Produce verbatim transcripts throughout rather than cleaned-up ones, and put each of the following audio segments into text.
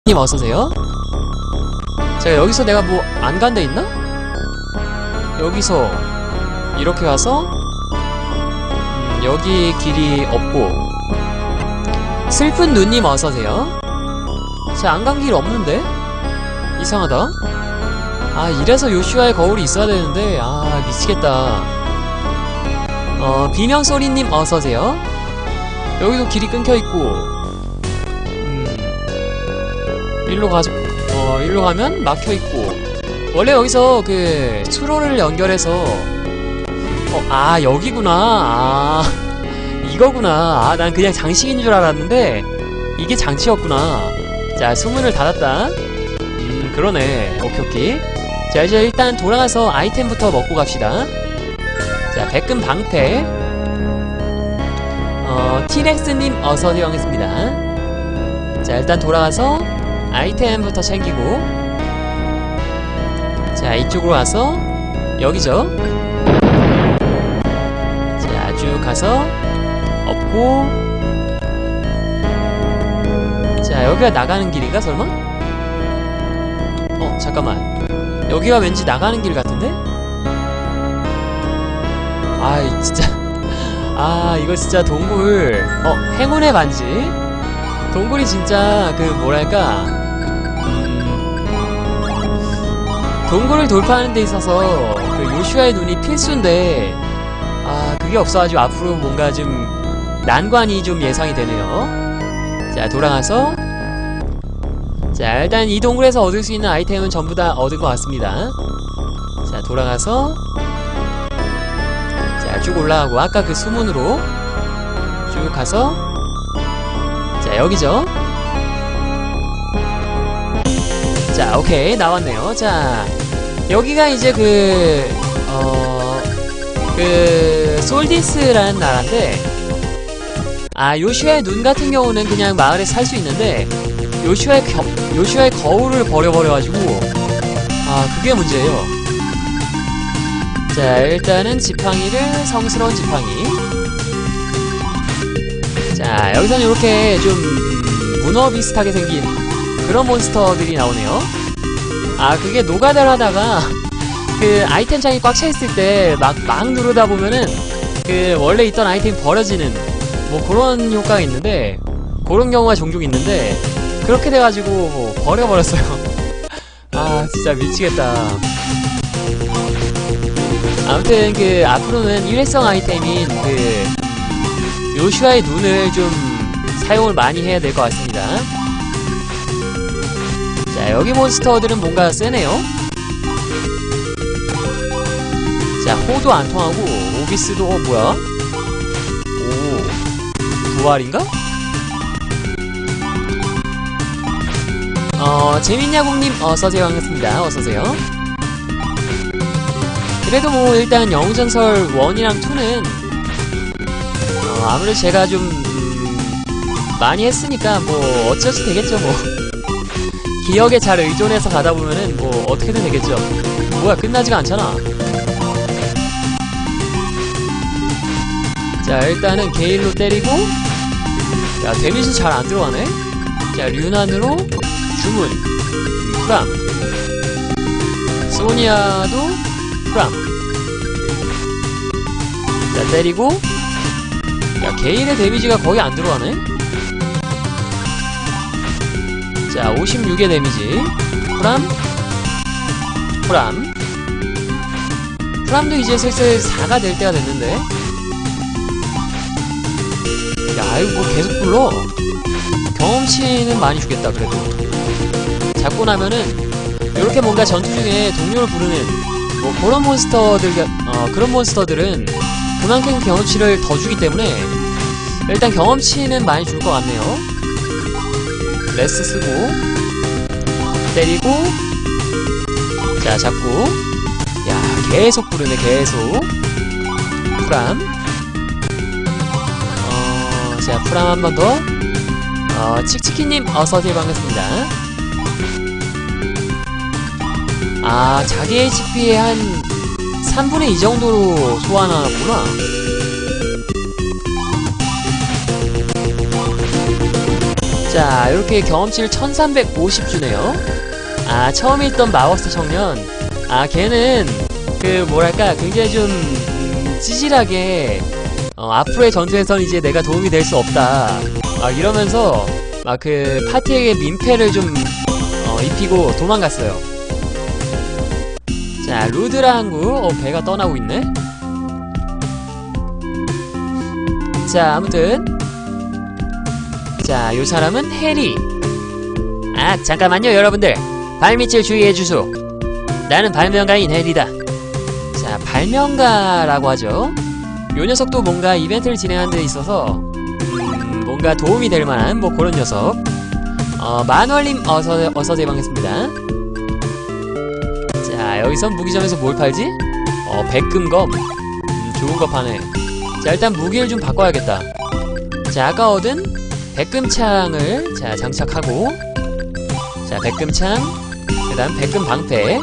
님 어서오세요. 자, 여기서 내가 뭐 안 간 데 있나? 여기서 이렇게 가서 음, 여기 길이 없고. 슬픈 눈님 어서오세요. 자, 안 간 길 없는데? 이상하다. 아, 이래서 요슈아의 거울이 있어야 되는데. 아, 미치겠다. 어, 비명소리님 어서오세요. 여기도 길이 끊겨있고. 음, 일로 가서, 어, 일로 가면 막혀있고. 원래 여기서 그 수로를 연결해서 어, 아, 여기구나. 아, 이거구나. 아, 난 그냥 장식인 줄 알았는데 이게 장치였구나. 자, 수문을 닫았다. 음, 그러네. 오케이 오케이. 자, 이제 일단 돌아가서 아이템부터 먹고 갑시다. 자, 백금 방패. 어, 티렉스님 어서오세요 하겠습니다. 자, 일단 돌아가서 아이템부터 챙기고. 자, 이쪽으로 와서 여기죠. 자, 쭉 가서 없고. 자, 여기가 나가는 길인가 설마? 어, 잠깐만. 여기가 왠지 나가는 길 같은데? 아이, 진짜. 아, 이거 진짜 동굴. 어, 행운의 반지. 동굴이 진짜 그 뭐랄까, 음, 동굴을 돌파하는 데 있어서 그 요슈아의 눈이 필수인데, 아, 그게 없어가지고 앞으로 뭔가 좀 난관이 좀 예상이 되네요. 자, 돌아가서. 자, 일단 이 동굴에서 얻을 수 있는 아이템은 전부 다 얻은 것 같습니다. 자, 돌아가서 자, 쭉 올라가고 아까 그 수문으로 쭉 가서. 자, 여기죠. 자, 오케이, 나왔네요. 자, 여기가 이제 그 어... 그 솔디스라는 나라인데, 아, 요슈아의 눈 같은 경우는 그냥 마을에 살 수 있는데 요슈아의 겨, 요슈아의 거울을 버려버려가지고, 아, 그게 문제예요. 자, 일단은 지팡이를, 성스러운 지팡이. 자, 여기서는 이렇게 좀 문어 비슷하게 생긴 그런 몬스터들이 나오네요. 아, 그게 노가다를 하다가 그 아이템 창이 꽉 차있을 때 막 막 누르다 보면은 그 원래 있던 아이템이 버려지는 뭐 그런 효과가 있는데, 그런 경우가 종종 있는데, 그렇게 돼가지고 뭐 버려버렸어요. 아, 진짜 미치겠다. 아무튼 그 앞으로는 일회성 아이템인 그 요슈아의 눈을 좀 사용을 많이 해야 될 것 같습니다. 자, 여기 몬스터들은 뭔가 세네요. 자, 호도 안 통하고 오비스도, 어, 뭐야? 오, 부활인가? 어, 재밌냐공님 어서오세요 반갑습니다. 어서오세요. 그래도 뭐 일단 영웅전설 원이랑 투는 어, 아무래도 제가 좀 음, 많이 했으니까 뭐 어쩌지 되겠죠 뭐. 기억에 잘 의존해서 가다보면은 뭐 어떻게든 되겠죠. 뭐야, 끝나지가 않잖아. 자, 일단은 게일로 때리고. 야, 데미지 잘 안 들어가네. 자, 류난으로 주문, 프람. 소니아도 프람. 자, 때리고. 야, 게일의 데미지가 거의 안 들어가네. 자, 오십육의 데미지. 프람, 프람. 프람도 이제 슬슬 사가 될 때가 됐는데. 야, 이거 뭐 계속 불러. 경험치는 많이 주겠다 그래도. 잡고 나면은 요렇게 뭔가 전투 중에 동료를 부르는 뭐 그런 몬스터들, 어, 그런 몬스터들은 그만큼 경험치를 더 주기 때문에 일단 경험치는 많이 줄 것 같네요. 레스 쓰고 때리고. 자, 잡고. 야, 계속 부르네 계속. 프람. 어, 자, 프람 한 번 더. 어, 칙치키님 어서오세요 반갑습니다. 아, 자기 에이치피의 한 삼분의 이 정도로 소환하구나. 자, 이렇게 경험치를 천삼백오십 주네요. 아, 처음에 있던 마법사 청년. 아, 걔는 그 뭐랄까 굉장히 좀 음, 찌질하게 어, 앞으로의 전투에선 이제 내가 도움이 될 수 없다 막 이러면서 막 그 파티에게 민폐를 좀 어, 입히고 도망갔어요. 자, 루드라 항구. 어, 배가 떠나고 있네. 자, 아무튼 자, 요 사람은 해리. 아, 잠깐만요 여러분들. 발밑을 주의해주소. 나는 발명가인 해리다. 자, 발명가라고 하죠. 요 녀석도 뭔가 이벤트를 진행하는 데 있어서 음, 뭔가 도움이 될 만한 뭐 그런 녀석. 어, 마누얼님 어서, 어서 대방했습니다. 자, 여기선 무기점에서 뭘 팔지? 어, 백금검. 음, 좋은 거 파네. 자, 일단 무기를 좀 바꿔야겠다. 자, 아까 얻은 백금창을 자, 장착하고, 자, 백금창, 그 다음 백금방패.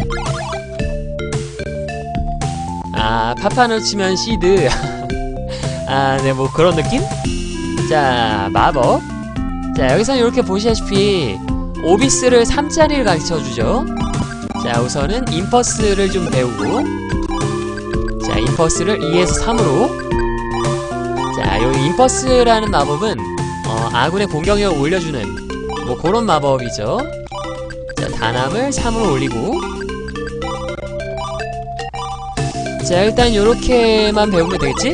아, 파판을 치면 시드. 아, 네, 뭐 그런 느낌? 자, 마법. 자, 여기서는 이렇게 보시다시피 오비스를 삼 짜리를 가르쳐주죠. 자, 우선은 임퍼스를 좀 배우고, 자, 임퍼스를 이에서 삼으로. 자, 요 임퍼스라는 마법은 어, 아군의 공격력을 올려주는 뭐 그런 마법이죠. 자, 단함을 삼으로 올리고. 자, 일단 요렇게만 배우면 되겠지?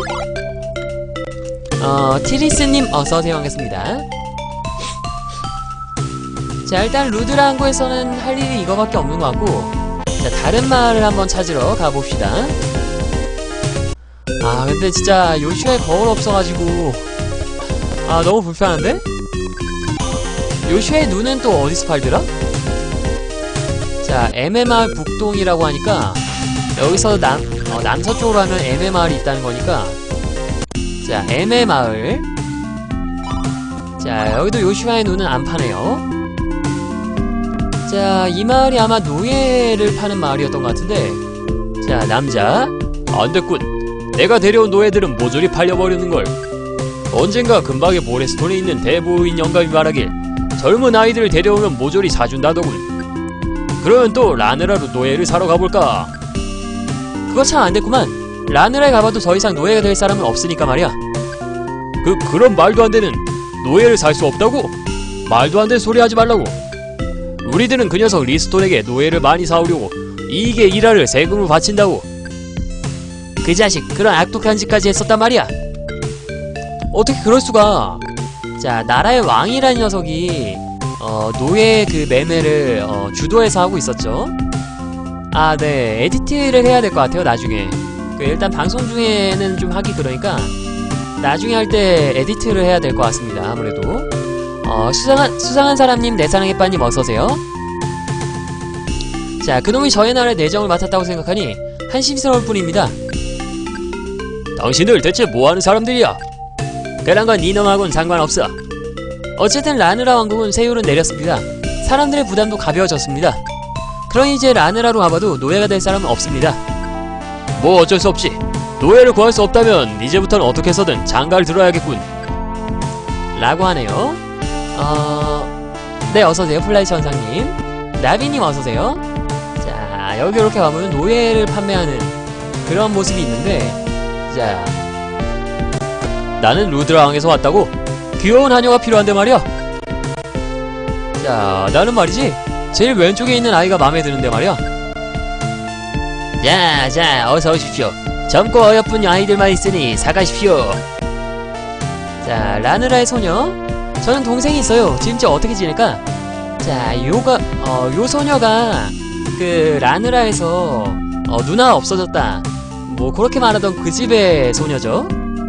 어, 티리스님 어서오세요. 반갑습니다. 자, 일단 루드라 항구에서는 할 일이 이거밖에 없는 것 같고, 자, 다른 마을을 한번 찾으러 가봅시다. 아, 근데 진짜 요슈아에 거울 없어가지고 아, 너무 불편한데? 요슈아의 눈은 또 어디서 팔더라? 자, 엠엠마을 북동이라고 하니까 여기서 남, 어, 남서쪽으로 하면 엠엠마을이 있다는 거니까, 자, 엠엠마을. 자, 여기도 요슈아의 눈은 안 파네요. 자, 이 마을이 아마 노예를 파는 마을이었던 것 같은데, 자, 남자. 안됐군. 내가 데려온 노예들은 모조리 팔려버리는걸. 언젠가 근방의 모래스톤에 있는 대부인 영감이 말하길 젊은 아이들을 데려오면 모조리 사준다더군. 그러면 또 라느라로 노예를 사러 가볼까? 그거 참 안됐구만. 라느라에 가봐도 더 이상 노예가 될 사람은 없으니까 말이야. 그, 그런 말도 안되는 노예를 살 수 없다고? 말도 안되는 소리 하지 말라고. 우리들은 그 녀석 리스톤에게 노예를 많이 사오려고 이익의 일화를 세금으로 바친다고. 그 자식 그런 악독한 짓까지 했었단 말이야. 어떻게 그럴 수가. 자, 나라의 왕이라는 녀석이 어, 노예 그 매매를 어, 주도해서 하고 있었죠. 아, 네, 에디트를 해야 될 것 같아요 나중에. 그 일단 방송 중에는 좀 하기 그러니까 나중에 할 때 에디트를 해야 될 것 같습니다. 아무래도 어, 수상한, 수상한 사람님, 내사랑의 빠님 어서오세요. 자, 그놈이 저의 나라의 내정을 맡았다고 생각하니 한심스러울 뿐입니다. 당신들 대체 뭐하는 사람들이야? 그런 건 니놈하고는 상관없어. 어쨌든 라느라 왕국은 세율은 내렸습니다. 사람들의 부담도 가벼워졌습니다. 그러니 이제 라느라로 가봐도 노예가 될 사람은 없습니다. 뭐 어쩔 수 없지. 노예를 구할 수 없다면 이제부터는 어떻게 해서든 장가를 들어야겠군. 라고 하네요. 어... 네, 어서오세요 플라이 천상님. 나비님 어서오세요. 자, 여기 이렇게 가보면 노예를 판매하는 그런 모습이 있는데, 자, 나는 루드라 왕에서 왔다고? 귀여운 하녀가 필요한데 말이야. 자, 나는 말이지 제일 왼쪽에 있는 아이가 마음에 드는데 말이야. 자, 자, 어서 오십시오. 젊고 어여쁜 아이들만 있으니 사가십시오. 자, 라느라의 소녀. 저는 동생이 있어요. 진짜 어떻게 지낼까? 자, 요가, 어, 요 소녀가 그 라느라에서 어, 누나 없어졌다 뭐 그렇게 말하던 그 집의 소녀죠.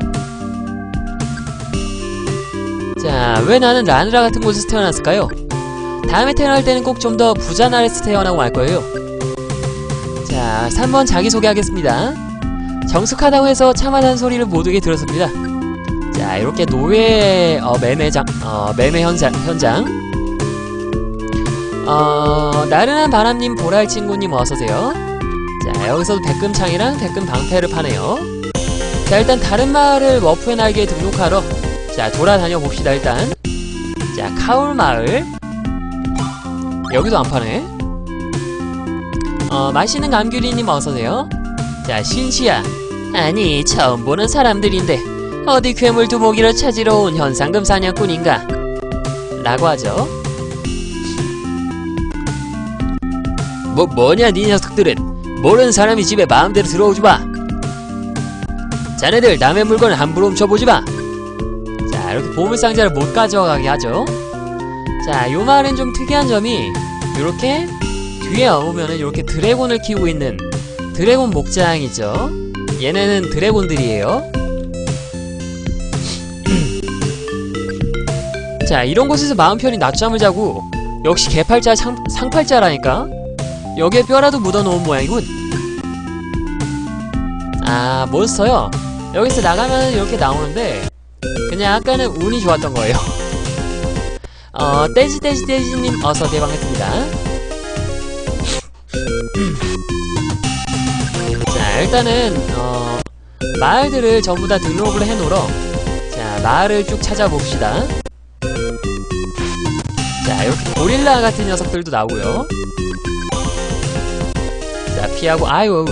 자, 왜 나는 라느라 같은 곳에서 태어났을까요? 다음에 태어날 때는 꼭 좀 더 부자 나라에서 태어나고 말 거예요. 자, 삼 번 자기소개하겠습니다. 정숙하다고 해서 참하다는 소리를 모두에게 들었습니다. 자, 이렇게 노예 어, 매매장, 어, 매매 현장, 현장. 어, 나른한 바람님, 보랄 친구님 어서오세요. 자, 여기서도 백금창이랑 백금 방패를 파네요. 자, 일단 다른 마을을 워프의 날개에 등록하러 자, 돌아다녀 봅시다. 일단 자, 카울마을. 여기도 안 파네. 어, 맛있는 감귤이님 어서오세요. 자, 신시야. 아니, 처음 보는 사람들인데 어디 괴물 두목이를 찾으러 온 현상금 사냥꾼인가? 라고 하죠. 뭐, 뭐냐, 니 녀석들은. 모르는 사람이 집에 마음대로 들어오지 마. 자네들 남의 물건을 함부로 훔쳐보지 마. 자, 이렇게 보물상자를 못 가져가게 하죠. 자, 요 마을은 좀 특이한 점이 요렇게 뒤에 오면은 이렇게 드래곤을 키우고 있는 드래곤 목장이죠. 얘네는 드래곤들이에요. 자, 이런 곳에서 마음 편히 낮잠을 자고 역시 개팔자 상, 상팔자라니까. 여기에 뼈라도 묻어놓은 모양이군. 아, 몬스터요? 여기서 나가면 이렇게 나오는데 그냥 아까는 운이 좋았던 거예요. 어, 떼지떼지떼지님 어서 대방했습니다. 자, 일단은 어, 마을들을 전부 다 등록을 해놓으러 자, 마을을 쭉 찾아봅시다. 자, 이렇게 고릴라 같은 녀석들도 나오고요. 자, 피하고 아유.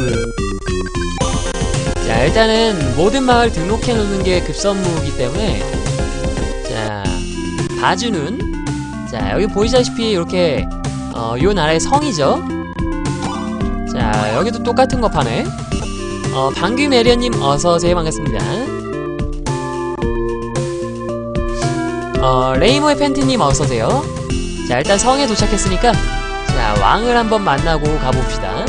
자, 일단은 모든 마을 등록해놓는 게 급선무이기 때문에 자, 바주는 자, 여기 보이시다시피 이렇게 어, 요 나라의 성이죠. 자, 여기도 똑같은 거 파네. 어, 방귀메리언님 어서오세요. 반갑습니다. 어, 레이모의 팬티님 어서오세요. 자, 일단 성에 도착했으니까 자, 왕을 한번 만나고 가봅시다.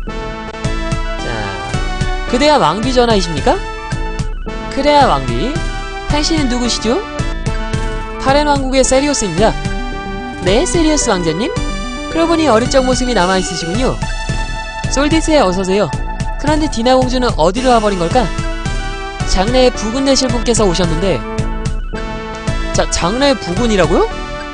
자, 그대야 왕비 전하이십니까? 그래야 왕비. 당신은 누구시죠? 파렌 왕국의 세리오스입니다. 네, 세리오스 왕자님? 그러고 보니 어릴 적 모습이 남아있으시군요. 솔디스에 어서오세요. 그런데 디나 공주는 어디로 와버린 걸까? 장래의 부군 되실 분께서 오셨는데. 자, 장래의 부군이라고요?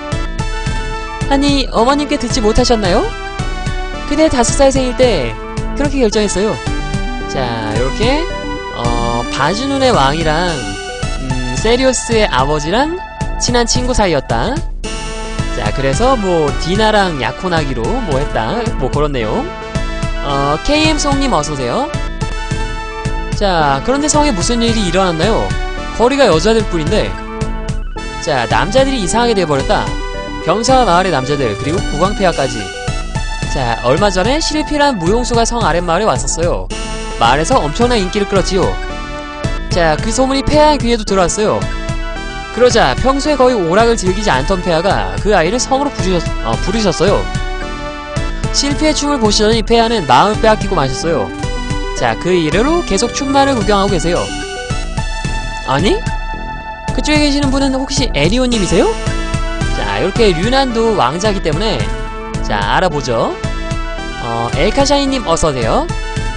아니, 어머님께 듣지 못하셨나요? 그대 다섯 살 생일 때 그렇게 결정했어요. 자, 요렇게 어, 바주눈의 왕이랑 음, 세리오스의 아버지랑 친한 친구 사이였다. 자, 그래서 뭐 디나랑 약혼하기로 뭐 했다, 뭐 그런 내용. 어, 케이엠송님 어서오세요. 자, 그런데 성에 무슨 일이 일어났나요? 거리가 여자들 뿐인데. 자, 남자들이 이상하게 돼버렸다. 병사와 마을의 남자들, 그리고 국왕폐하까지. 자, 얼마 전에 실피란 무용수가 성 아랫마을에 왔었어요. 마을에서 엄청난 인기를 끌었지요. 자, 그 소문이 폐하의 귀에도 들어왔어요. 그러자 평소에 거의 오락을 즐기지 않던 폐하가 그 아이를 성으로 부르셨, 어, 부르셨어요. 실피의 춤을 보시더니 폐하는 마음을 빼앗기고 마셨어요. 자, 그 이래로 계속 춤만을 구경하고 계세요. 아니? 그쪽에 계시는 분은 혹시 에리오님이세요? 자, 이렇게 류난도 왕자이기 때문에 자, 알아보죠. 어, 엘카샤이님 어서오세요.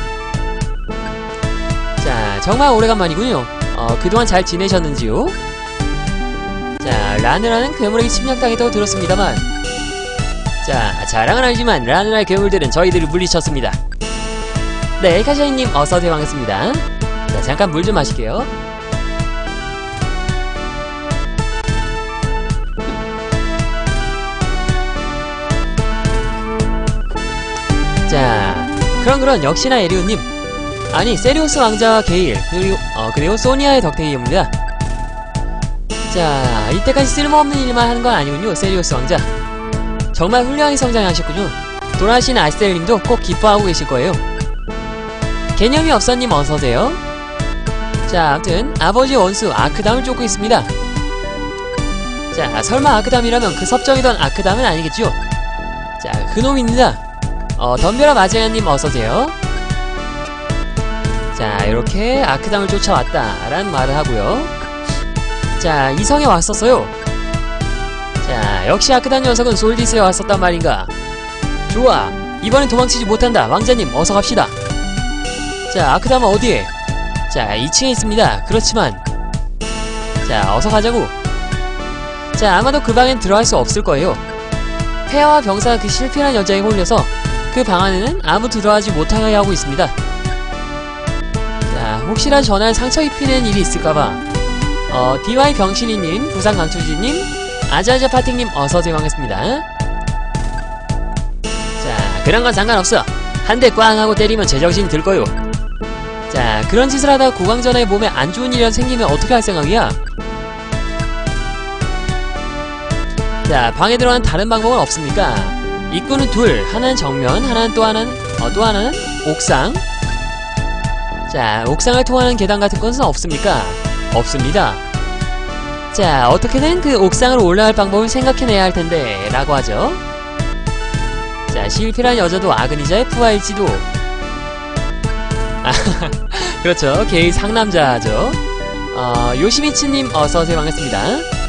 자, 정말 오래간만이군요. 어, 그동안 잘 지내셨는지요? 자, 라느라는 괴물에게 침략당했다고 들었습니다만 자, 자랑은 알지만 라느라의 괴물들은 저희들을 물리쳤습니다. 네, 엘카샤이님 어서오세요. 반갑습니다. 자, 잠깐 물 좀 마실게요. 자, 그런 그런 역시나 에리오님. 아니, 세리오스 왕자와 게일, 그리고 어, 그리고 소니아의 덕택이옵니다. 자, 이때까지 쓸모없는 일만 하는 건 아니군요, 세리오스 왕자. 정말 훌륭하게 성장하셨군요. 돌아가신 아스텔님도 꼭 기뻐하고 계실 거예요. 개념이 없어님 어서오세요. 자, 아무튼 아버지 원수 아크담을 쫓고 있습니다. 자, 설마 아크담이라면 그 섭정이던 아크담은 아니겠죠? 자, 그놈입니다. 어, 덤벼라 마제야님 어서오세요. 자, 이렇게 아크담을 쫓아왔다 라는 말을 하고요. 자, 이 성에 왔었어요. 자, 역시 아크담 녀석은 솔디스에 왔었단 말인가. 좋아, 이번엔 도망치지 못한다. 왕자님 어서 갑시다. 자, 아크담은 어디에? 자, 이 층에 있습니다. 그렇지만 자, 어서 가자고. 자, 아마도 그 방엔 들어갈 수 없을 거예요. 폐하와 병사가 그 실패한 여자에 홀려서 그 방 안에는 아무 들어가지 못하게 하고 있습니다. 자, 혹시나 전날 상처 입히는 일이 있을까봐 어, 디와이 병신이님, 부산 강초지님, 아자아자 파팅님 어서오세요. 반갑습니다. 자, 그런건 상관없어. 한 대 꽝 하고 때리면 제정신이 들거요. 자, 그런 짓을 하다가 고강전에 몸에 안 좋은 일이라도 생기면 어떻게 할 생각이야? 자, 방에 들어간 다른 방법은 없습니까? 입구는 둘, 하나는 정면, 하나는 또 하나는 어, 또 하나는 옥상. 자, 옥상을 통하는 계단 같은 것은 없습니까? 없습니다. 자, 어떻게든 그 옥상으로 올라갈 방법을 생각해내야 할 텐데 라고 하죠. 자, 실패한 여자도 아그니자의 부하일지도. 아, 그렇죠. 게이 상남자죠. 어, 요시미츠님 어서오세요. 반갑습니다.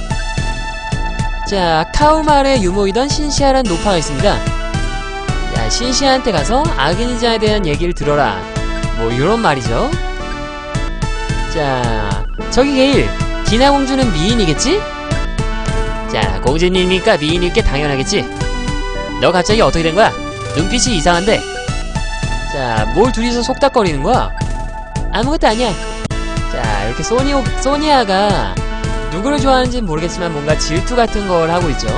자, 카우마을의 유목이던 신시아란 노파가 있습니다. 자, 신시아한테 가서 아그니자에 대한 얘기를 들어라. 뭐 요런 말이죠. 자, 저기 게일, 디나 공주는 미인이겠지? 자, 공주님이니까 미인일 게 당연하겠지. 너 갑자기 어떻게 된 거야? 눈빛이 이상한데. 자, 뭘 둘이서 속닥거리는 거야? 아무것도 아니야. 자, 이렇게 소니오, 소니아가 누구를 좋아하는지는 모르겠지만 뭔가 질투 같은 걸 하고 있죠.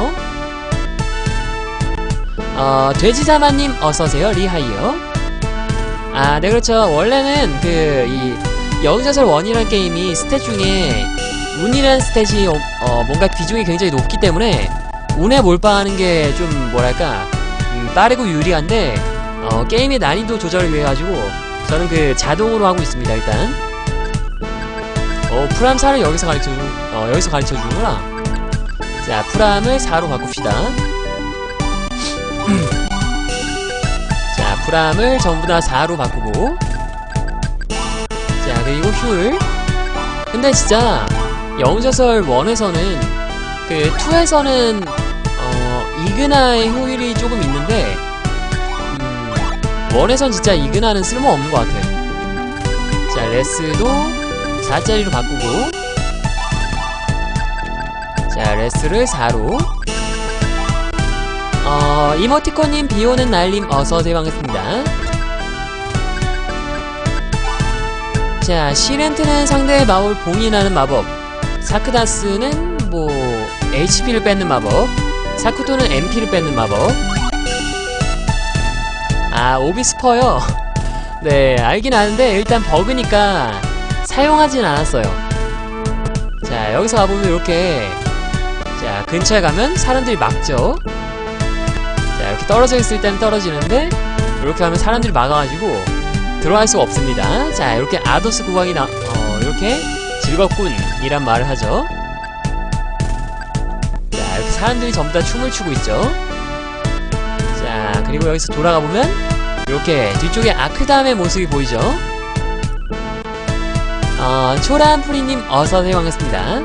어, 돼지사마님 어서오세요. 리하이요. 아, 네, 그렇죠. 원래는 그 이 영웅전설 원이라는 게임이 스탯 중에 운이라는 스탯이 어, 어, 뭔가 비중이 굉장히 높기 때문에 운에 몰빵하는 게 좀 뭐랄까 음, 빠르고 유리한데 어, 게임의 난이도 조절을 위해 가지고 저는 그 자동으로 하고 있습니다. 일단 어, 프람 사를 여기서 가르쳐주 어, 여기서 가르쳐주는구나. 자, 프람을 사로 바꿉시다. 자, 프람을 전부 다 사로 바꾸고. 자, 그리고 흉을. 근데 진짜 영웅전설 원에서는 그 투에서는 어, 이그나의 효율이 조금 있는데 음, 원에선 진짜 이그나는 쓸모없는 것 같아. 자, 레스도 사짜리로 바꾸고. 자, 레스를 사로. 어, 이모티콘님 비오는 날님 어서오세요. 반갑습니다. 자, 시렌트는 상대의 마법을 봉인하는 마법, 사크다스는 뭐 에이치피를 뺏는 마법, 사쿠토는 엠피를 뺏는 마법. 아, 오비스퍼요. 네, 알긴 아는데 일단 버그니까 사용하진 않았어요. 자, 여기서 가보면 이렇게 자, 근처에 가면 사람들이 막죠. 자, 이렇게 떨어져 있을 때는 떨어지는데 이렇게 하면 사람들이 막아가지고 들어갈 수가 없습니다. 자, 이렇게 아도스 국왕이 나, 어, 이렇게 즐겁군 이란 말을 하죠. 자, 이렇게 사람들이 전부 다 춤을 추고 있죠. 자, 그리고 여기서 돌아가보면 이렇게 뒤쪽에 아크담의 모습이 보이죠. 어, 초라한프리님 어서오세요. 반갑습니다.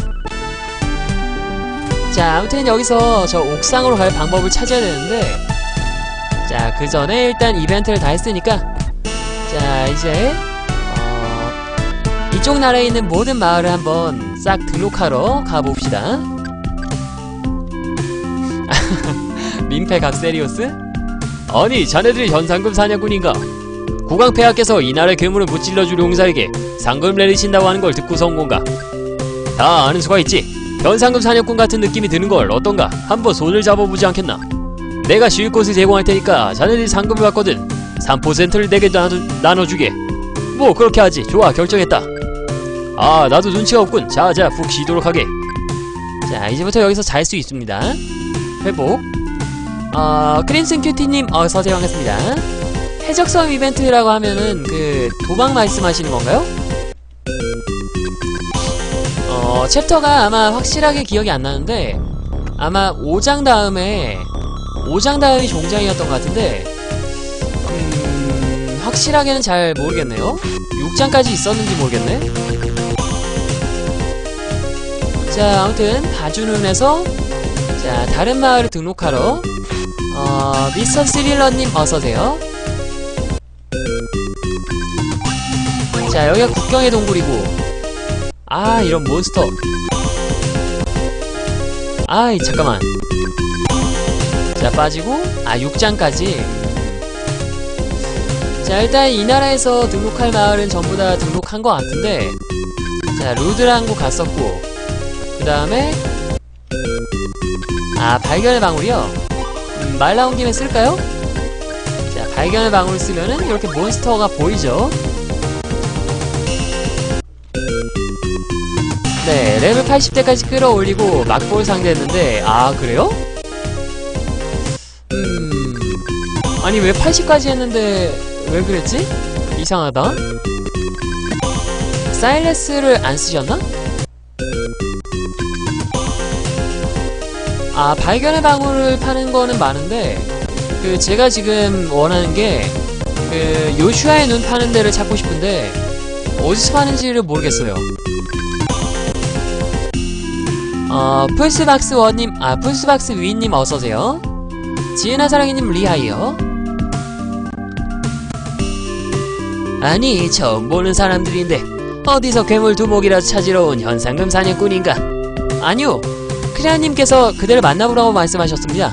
자, 아무튼 여기서 저 옥상으로 갈 방법을 찾아야 되는데 자, 그 전에 일단 이벤트를 다 했으니까 자, 이제 어, 이쪽 나라에 있는 모든 마을을 한번 싹 등록하러 가봅시다. 민폐 각세리오스? 아니, 자네들이 현상금 사냥꾼인가? 국왕폐하께서 이 나라의 괴물을 무찔러줄 용사에게 상금 내리신다고 하는 걸 듣고서 온 건가? 다 아는 수가 있지. 현상금 사냥꾼 같은 느낌이 드는걸 어떤가? 한번 손을 잡아보지 않겠나? 내가 쉴 곳을 제공할 테니까 자네들이 상금을 받거든 삼 퍼센트를 내게 나눠, 나눠주게. 뭐 그렇게 하지. 좋아, 결정했다. 아, 나도 눈치가 없군. 자자, 푹 쉬도록 하게. 자, 이제부터 여기서 잘 수 있습니다. 회복. 어, 크림슨 큐티님 어서오세요. 반갑습니다. 해적섬 이벤트라고 하면은 그 도박 말씀하시는 건가요? 어, 챕터가 아마 확실하게 기억이 안 나는데 아마 오 장 다음에 오 장 다음이 종장이었던 것 같은데 음... 확실하게는 잘 모르겠네요. 육 장까지 있었는지 모르겠네. 자, 아무튼 바주눈에서 자, 다른 마을을 등록하러 어... 미스터 스릴러님 어서오세요. 자, 여기가 국경의 동굴이고. 아, 이런 몬스터. 아이, 잠깐만. 자, 빠지고. 아, 육 장까지. 자, 일단 이 나라에서 등록할 마을은 전부 다 등록한 것 같은데 자, 루드라는 곳 갔었고 그 다음에 아, 발견의 방울이요? 음, 말 나온 김에 쓸까요? 자, 발견의 방울을 쓰면은 이렇게 몬스터가 보이죠? 네, 레벨 팔십 대까지 끌어올리고 막볼 상대했는데, 아, 그래요? 음... 아니, 왜 팔십까지 했는데 왜 그랬지? 이상하다. 사일레스를 안 쓰셨나? 아, 발견의 방울을 파는 거는 많은데, 그 제가 지금 원하는 게 그 요슈아의 눈 파는 데를 찾고 싶은데 어디서 파는지를 모르겠어요. 어, 풀스박스 원님, 아, 풀스박스 위님 어서오세요. 지은아 사랑이님 리하이요. 아니, 처음 보는 사람들인데 어디서 괴물 두목이라도 찾으러 온 현상금 사냥꾼인가? 아니요, 크리아님께서 그대를 만나보라고 말씀하셨습니다.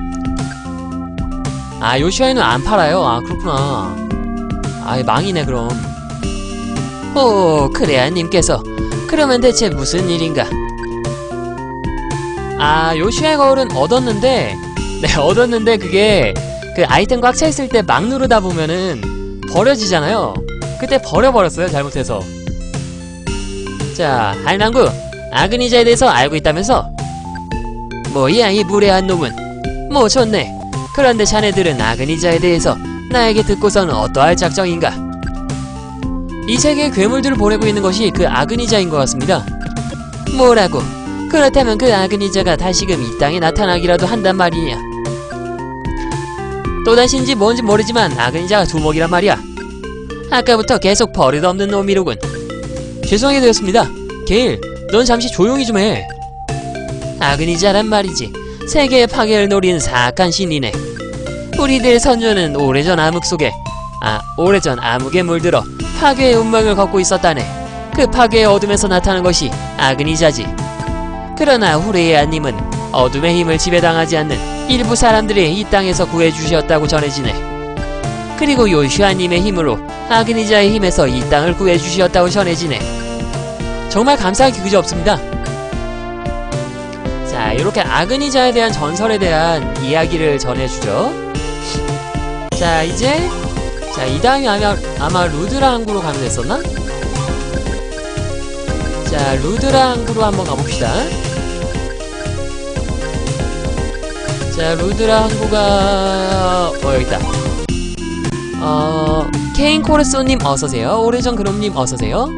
아, 요슈아이는 안 팔아요. 아, 그렇구나. 아이, 망이네 그럼. 오, 크레아님께서 그러면 대체 무슨 일인가? 아, 요슈아의 거울은 얻었는데, 네, 얻었는데 그게 그 아이템 꽉 차있을 때 막 누르다 보면은 버려지잖아요. 그때 버려버렸어요, 잘못해서. 자, 한랑구, 아그니자에 대해서 알고 있다면서? 뭐야, 이 무례한 놈은. 뭐 좋네. 그런데 자네들은 아그니자에 대해서 나에게 듣고서는 어떠할 작정인가? 이 세계에 괴물들을 보내고 있는 것이 그 아그니자인 것 같습니다. 뭐라고? 그렇다면 그 아그니자가 다시금 이 땅에 나타나기라도 한단 말이냐? 또다시인지 뭔지 모르지만 아그니자가 두목이란 말이야. 아까부터 계속 버릇없는 놈이로군. 죄송하게 되었습니다. 게일, 넌 잠시 조용히 좀 해. 아그니자란 말이지. 세계의 파괴를 노리는 사악한 신이네. 우리들의 선조는 오래전 암흑 속에, 아, 오래전 암흑에 물들어 파괴의 운명을 걷고 있었다네. 그 파괴의 어둠에서 나타난 것이 아그니자지. 그러나 후레이아님은 어둠의 힘을 지배당하지 않는 일부 사람들이 이 땅에서 구해주셨다고 전해지네. 그리고 요슈아님의 힘으로 아그니자의 힘에서 이 땅을 구해주셨다고 전해지네. 정말 감사하기 그지없습니다. 자, 이렇게 아그니자에 대한 전설에 대한 이야기를 전해주죠. 자, 이제 자, 이 다음이 아마, 아마 루드라 항구로 가면 됐었나? 자, 루드라 항구로 한번 가봅시다. 자, 루드라 항구가 어, 여기있다. 어... 케인코르소님 어서오세요. 오래전 그놈님 어서오세요.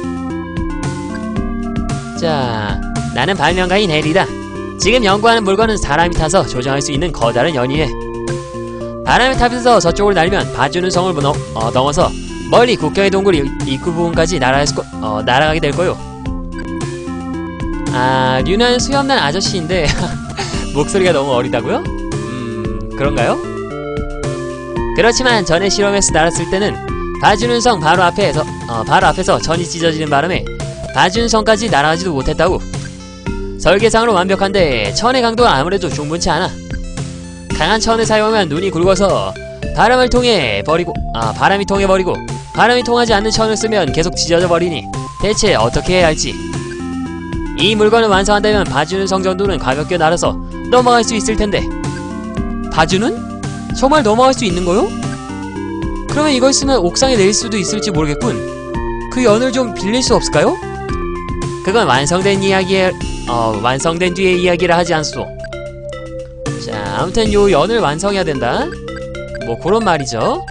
자, 나는 발명가인 헬이다. 지금 연구하는 물건은 사람이 타서 조정할 수 있는 커다란 연이해. 바람의 탑에서 저쪽으로 날면 봐주는 성을 넘, 어, 넘어서 멀리 국경의 동굴 입구 부분까지 날아갈 거, 어, 날아가게 될 거요. 아, 류는 수염난 아저씨인데 목소리가 너무 어리다고요? 음... 그런가요? 그렇지만 전에 실험에서 날았을 때는 봐주는 성 바로 앞에서 어, 바로 앞에서 전이 찢어지는 바람에 봐주는 성까지 날아가지도 못했다고. 설계상으로 완벽한데 천의 강도가 아무래도 충분치 않아. 강한 천을 사용하면 눈이 굵어서 바람을 통해 버리고 아 바람이 통해 버리고 바람이 통하지 않는 천을 쓰면 계속 찢어져 버리니 대체 어떻게 해야 할지. 이 물건을 완성한다면 봐주는 성 정도는 가볍게 날아서 넘어갈 수 있을 텐데. 봐주는? 정말 넘어갈 수 있는 거요? 그러면 이걸 쓰면 옥상에 내릴 수도 있을지 모르겠군. 그 연을 좀 빌릴 수 없을까요? 그건 완성된 이야기에 어 완성된 뒤에 이야기를 하지 않소. 자, 아무튼 요 연을 완성해야 된다. 뭐 그런 말이죠.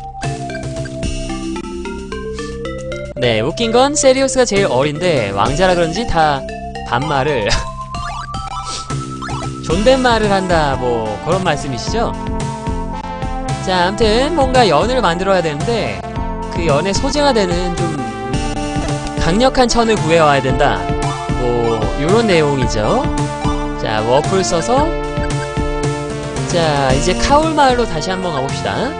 네, 웃긴 건 세리우스가 제일 어린데 왕자라 그런지 다 반말을 존댓말을 한다, 뭐 그런 말씀이시죠? 자, 아무튼 뭔가 연을 만들어야 되는데 그 연의 소재가 되는 좀 강력한 천을 구해와야 된다, 뭐 요런 내용이죠. 자, 워플 써서 자, 이제 카울 마을로 다시 한번 가봅시다.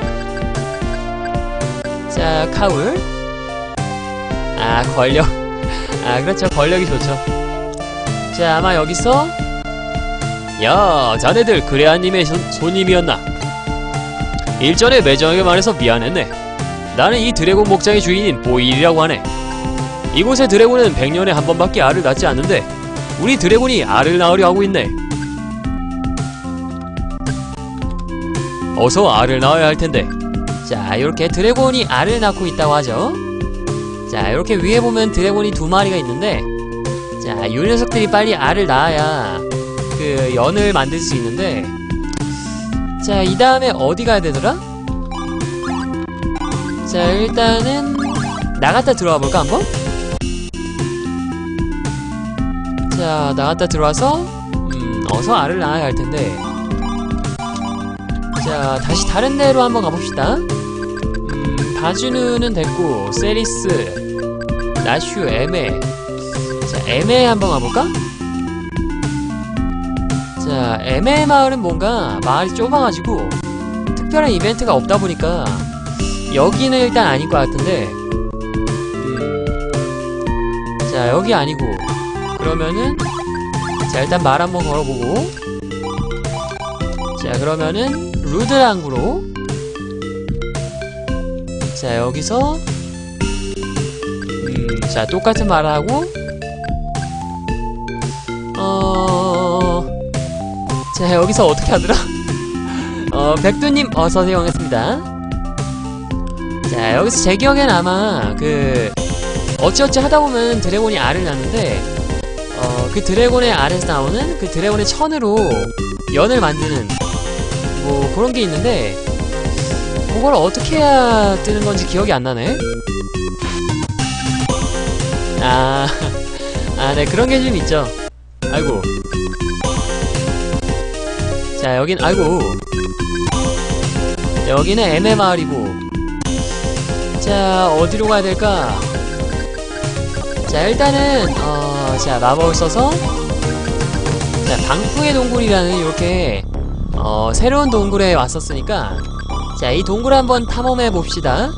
자, 카울. 아, 권력. 아, 그렇죠, 권력이 좋죠. 자, 아마 여기서 야, 자네들 그레아님의 손님이었나? 일전에 매정하게 말해서 미안했네. 나는 이 드래곤 목장의 주인인 보일이라고 하네. 이곳의 드래곤은 백 년에 한 번밖에 알을 낳지 않는데 우리 드래곤이 알을 낳으려 하고 있네. 어서 알을 낳아야 할 텐데. 자, 이렇게 드래곤이 알을 낳고 있다고 하죠. 자, 이렇게 위에 보면 드래곤이 두 마리가 있는데, 자, 이 녀석들이 빨리 알을 낳아야 그 연을 만들 수 있는데, 자, 이 다음에 어디 가야 되더라? 자, 일단은 나갔다 들어와 볼까 한번? 자, 나갔다 들어와서 음, 어서 알을 낳아야 할 텐데, 자, 다시 다른 데로 한번 가봅시다. 음, 바주누는 됐고, 세리스, 나슈, 에메. 자, 에메 한번 가볼까? 자, 에메 마을은 뭔가 마을이 좁아가지고 특별한 이벤트가 없다 보니까 여기는 일단 아닐 것 같은데, 음, 자, 여기 아니고, 그러면은 자, 일단 말 한번 걸어보고, 자, 그러면은 루드랑구로, 자, 여기서 음, 자, 똑같은 말을 하고, 어... 자, 여기서 어떻게 하더라? 어, 백두님 어서오세요 하겠습니다. 자, 여기서 제 기억엔 아마 그 어찌어찌 하다보면 드래곤이 알을 낳는데, 어, 그 드래곤의 알에서 나오는 그 드래곤의 천으로 연을 만드는 뭐 그런게 있는데, 그걸 어떻게 해야 뜨는 건지 기억이 안 나네. 아, 아, 네, 그런 게 좀 있죠. 아이고. 자, 여긴, 아이고. 여기는 에메 마을이고. 자, 어디로 가야 될까? 자, 일단은, 어, 자, 마법을 써서, 자, 방풍의 동굴이라는 이렇게, 어, 새로운 동굴에 왔었으니까, 자, 이 동굴 한번 탐험해 봅시다.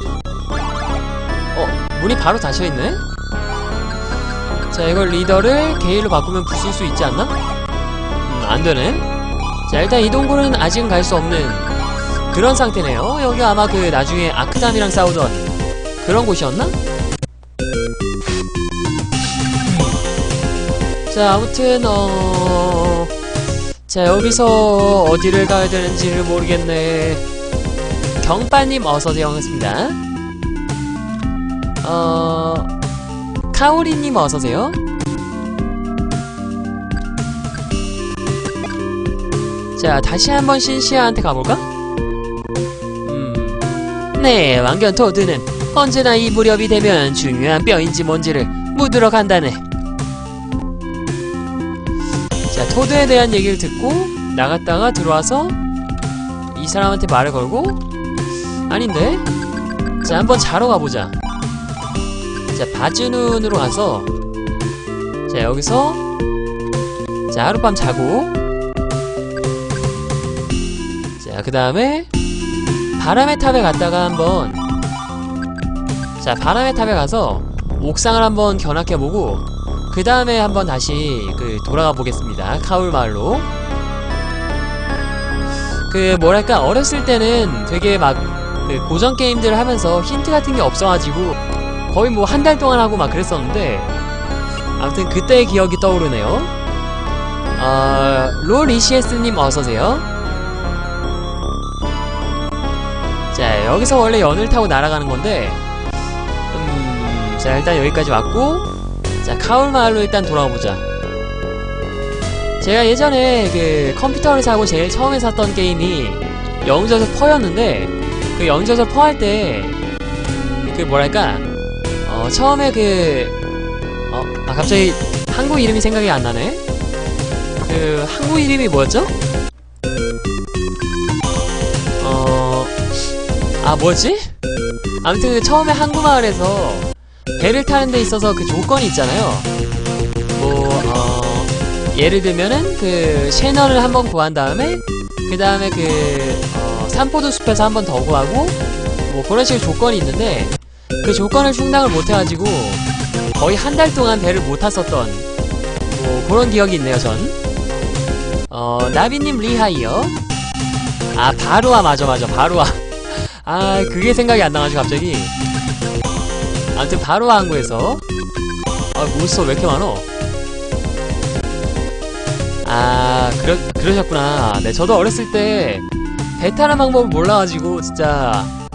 어, 문이 바로 닫혀있네? 자, 이걸 리더를 게일로 바꾸면 부술 수 있지 않나? 음, 안되네. 자, 일단 이 동굴은 아직은 갈 수 없는 그런 상태네요. 여기 아마 그 나중에 아크담이랑 싸우던 그런 곳이었나? 자, 아무튼 어... 자, 여기서 어디를 가야 되는지를 모르겠네. 경빠님 어서오세요 하겠습니다. 어... 카오리님 어서오세요. 자, 다시 한번 신시아한테 가볼까? 음... 네, 왕견 토드는 언제나 이 무렵이 되면 중요한 뼈인지 뭔지를 묻으러 간다네. 자, 토드에 대한 얘기를 듣고 나갔다가 들어와서 이 사람한테 말을 걸고, 아닌데? 자, 한번 자러 가보자. 자, 바즈눈으로 가서, 자, 여기서 자, 하룻밤 자고, 자, 그 다음에 바람의 탑에 갔다가 한번, 자, 바람의 탑에 가서 옥상을 한번 견학해보고, 그 다음에 한번 다시 그 돌아가 보겠습니다. 카울 마을로. 그 뭐랄까, 어렸을 때는 되게 막 그 고전 게임들을 하면서 힌트 같은 게 없어가지고 거의 뭐 한 달 동안 하고 막 그랬었는데, 아무튼 그때의 기억이 떠오르네요. 어, 로리시에스님 어서오세요. 자, 여기서 원래 연을 타고 날아가는 건데, 음, 자, 일단 여기까지 왔고, 자, 카울 마을로 일단 돌아가보자. 제가 예전에 그 컴퓨터를 사고 제일 처음에 샀던 게임이 영웅전설 퍼였는데, 그 영웅전설 퍼 할 때 그 뭐랄까, 어, 처음에 그 어, 아, 갑자기 한국 이름이 생각이 안 나네. 그 한국 이름이 뭐였죠? 어, 아, 뭐였지? 아무튼 그 처음에 항구마을에서 배를 타는 데 있어서 그 조건이 있잖아요. 뭐, 어, 예를 들면은 그 셰넌을 한번 구한 다음에, 그 다음에 그 어, 산포도 숲에서 한번 더 구하고, 뭐 그런 식의 조건이 있는데, 그 조건을 충당을 못해가지고 거의 한 달 동안 배를 못 탔었던 뭐 그런 기억이 있네요, 전. 어, 나비님 리하이요. 아, 바로와, 맞아 맞아, 바로와. 아, 그게 생각이 안 나가지고 갑자기. 아무튼 바로와 항구에서, 아, 몬스터 왜 이렇게 많어? 아, 그러, 그러셨구나. 네, 저도 어렸을 때 배 타는 방법을 몰라가지고 진짜